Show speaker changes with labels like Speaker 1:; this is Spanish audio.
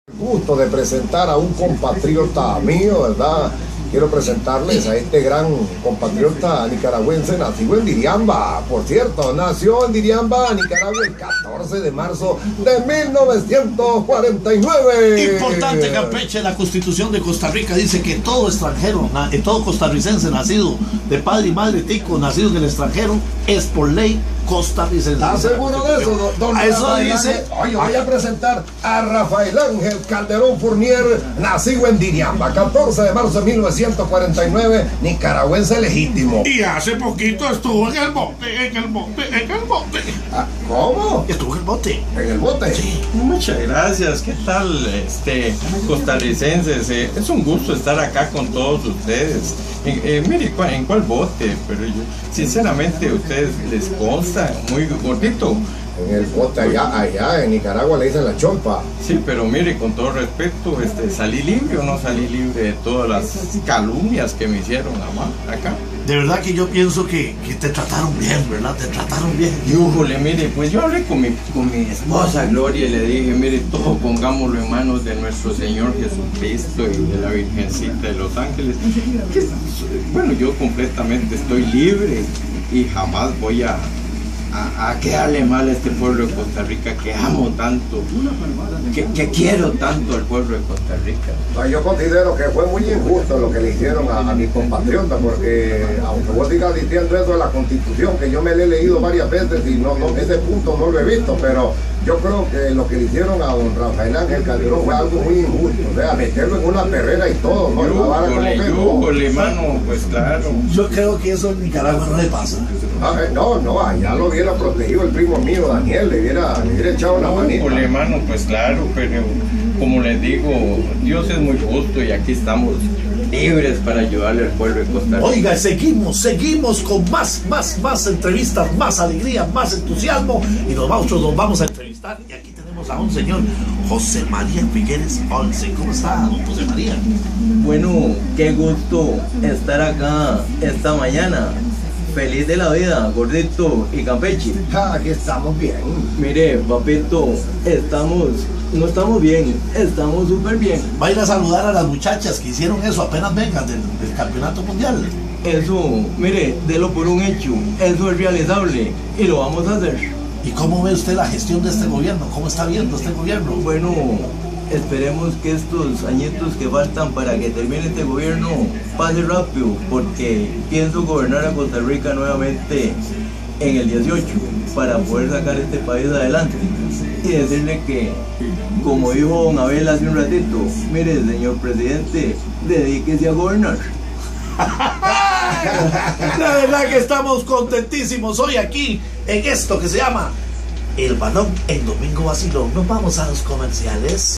Speaker 1: Gusto de presentar a un compatriota mío, ¿verdad? Quiero presentarles a este gran compatriota nicaragüense nacido en Diriamba. Por cierto, nació en Diriamba, Nicaragua, el 14 de marzo de 1949.
Speaker 2: Importante, Campeche, la Constitución de Costa Rica dice que todo extranjero, todo costarricense nacido de padre y madre tico, nacido en el extranjero, es por ley costarricense.
Speaker 1: ¿Estás seguro de eso, don
Speaker 2: Eso
Speaker 1: Rafael
Speaker 2: dice.
Speaker 1: Ángel? Oye, voy a presentar a Rafael Ángel Calderón Fournier, nacido en Diriamba, 14 de marzo de 1949, nicaragüense legítimo.
Speaker 2: Y hace poquito estuvo en el bote,
Speaker 1: ¿Cómo?
Speaker 2: Estuvo en el bote.
Speaker 1: ¿En el bote?
Speaker 2: Sí.
Speaker 3: Muchas gracias, ¿qué tal, costarricenses? Es un gusto estar acá con todos ustedes. Mire, ¿en cuál bote? Pero yo, sinceramente, a ustedes les consta, muy gordito.
Speaker 1: En el bote allá en Nicaragua le dicen la chompa.
Speaker 3: Sí, pero mire, con todo respeto, ¿salí libre o no salí libre de todas las calumnias que me hicieron acá?
Speaker 2: De verdad que yo pienso que te trataron bien, ¿verdad? Te trataron bien.
Speaker 3: Híjole, mire, pues yo hablé con mi esposa Gloria y le dije, mire, todo pongámoslo en manos de nuestro Señor Jesucristo y de la Virgencita de los Ángeles. Bueno, yo completamente estoy libre y jamás voy a quedarle mal a este pueblo de Costa Rica que amo tanto, que quiero tanto al pueblo de Costa Rica.
Speaker 1: Yo considero que fue muy injusto lo que le hicieron a mi compatriota, porque aunque vos digas diciendo eso de la Constitución, que yo me lo he leído varias veces y ese punto no lo he visto, pero yo creo que lo que le hicieron a don Rafael Ángel Calderón fue algo muy injusto, o sea, meterlo en una perrera y todo, ¿no?
Speaker 3: Yújole, mano, pues claro.
Speaker 2: Yo creo que eso en Nicaragua no le pasa.
Speaker 1: No, allá lo hubiera protegido el primo mío, Daniel, le hubiera echado una manita.
Speaker 3: Yújole, mano, pues claro, pero como les digo, Dios es muy justo y aquí estamos libres para ayudarle al pueblo de Costa Rica.
Speaker 2: Oiga, seguimos con más entrevistas, más alegría, más entusiasmo, y nosotros nos vamos a entrevistar, y aquí tenemos a un señor, José María Figueres Olsen. ¿Cómo está, don José María?
Speaker 4: Bueno, qué gusto estar acá esta mañana. Feliz de la vida, gordito y Campeche.
Speaker 1: Aquí estamos bien.
Speaker 4: Mire, papito, no estamos bien, estamos súper bien.
Speaker 2: Va a ir a saludar a las muchachas que hicieron eso apenas vengan del campeonato mundial.
Speaker 4: Eso, mire, délo por un hecho, eso es realizable y lo vamos a hacer.
Speaker 2: ¿Y cómo ve usted la gestión de este gobierno? ¿Cómo está viendo este gobierno?
Speaker 4: Bueno, esperemos que estos añitos que faltan para que termine este gobierno pase rápido, porque pienso gobernar a Costa Rica nuevamente en el 18 para poder sacar este país adelante y decirle que, como dijo don Abel hace un ratito, mire, señor presidente, dedíquese a gobernar.
Speaker 2: La verdad que estamos contentísimos hoy aquí en esto que se llama El Balón en Domingo Vacilón. Nos vamos a los comerciales.